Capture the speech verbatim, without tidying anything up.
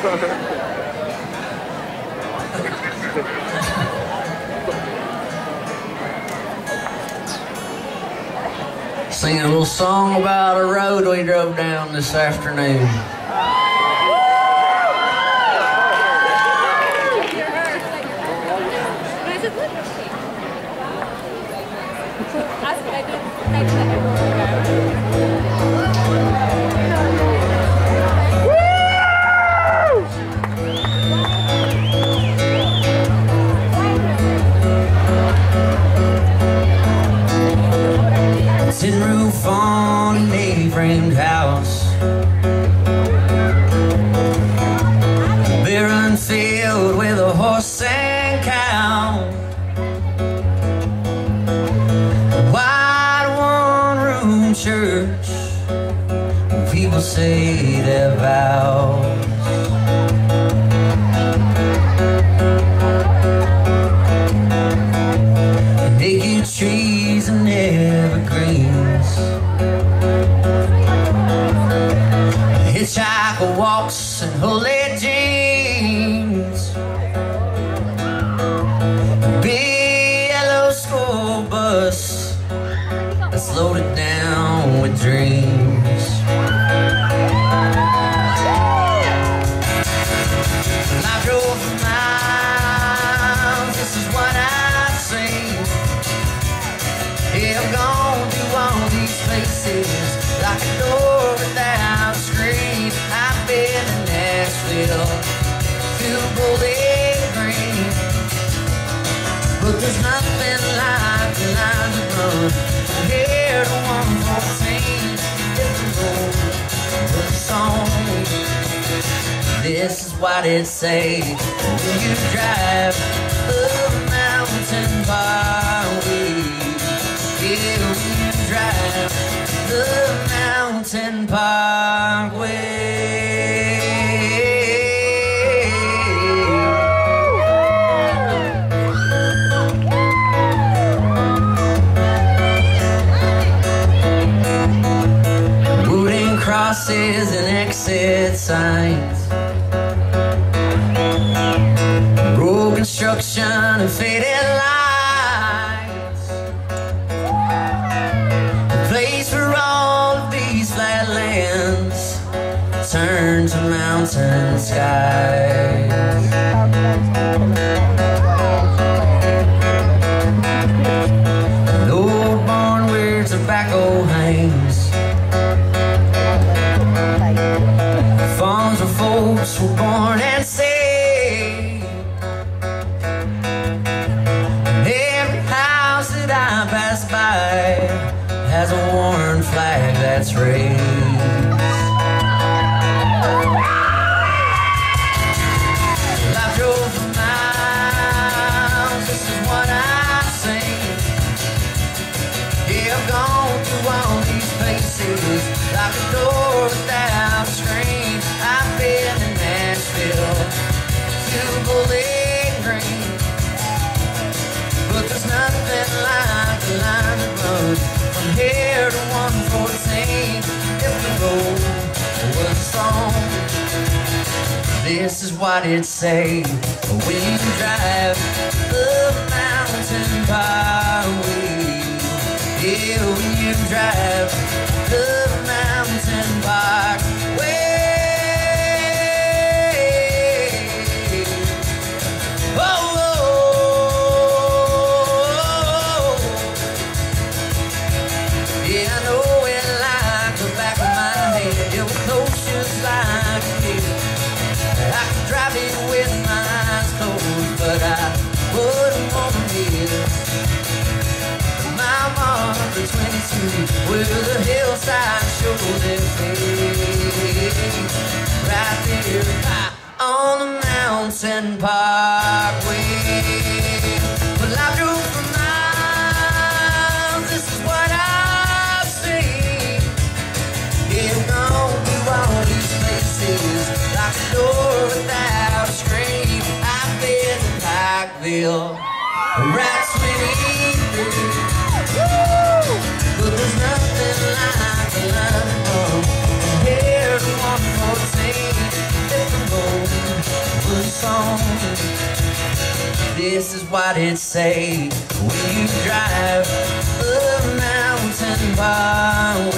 Sing a little song about a road we drove down this afternoon. Tin roof on an A-framed house, barren field with a horse and cow, a wide one-room church where people say their vows. Naked trees and evergreens, a hitchhiker walks in holy jeans, a big yellow school bus that's loaded down with dreams. I drove for miles, this is what I've seen. Yeah, I'm gone through all these places like a door without a screen. I've been to Nashville, to Bowling Green, but there's nothing like the line to run from here to one fourteen. If the road was a song, this is what it say when you drive the mountain byway. Yeah, when you drive the mountain parkway. Wooden crosses and exit signs, road construction and faded lights, flatlands turn to mountain skies. An old barn where tobacco hangs, farms where folks were born and saved. And every house that I pass by has a worn flag that's raised. Well, I drove for miles, this is what I've seen. Yeah, I've gone through all these places like a door without a screen. I've been in Nashville, to Bowling Green, but there's nothing like the line to run from here to one fourteen. If the road was a song, this is what it'd say when you drive the mountain byway. Yeah, when you drive the mountain byway. Oh, yeah, I know it like the back of my head. It was close just like it. I could drive it with my eyes closed, but I wouldn't want to miss my mark for twenty-two, where the hillside shows their face. Right there high on the mountain parkway. Well, I drove for miles, this is what I've seen. Yeah, I'm gone through all these places like a door without a screen. I've been to Pikeville, Route twenty-three, but there's nothing like the line from here to one fourteen. If the road This is what it say when you drive a mountain byway.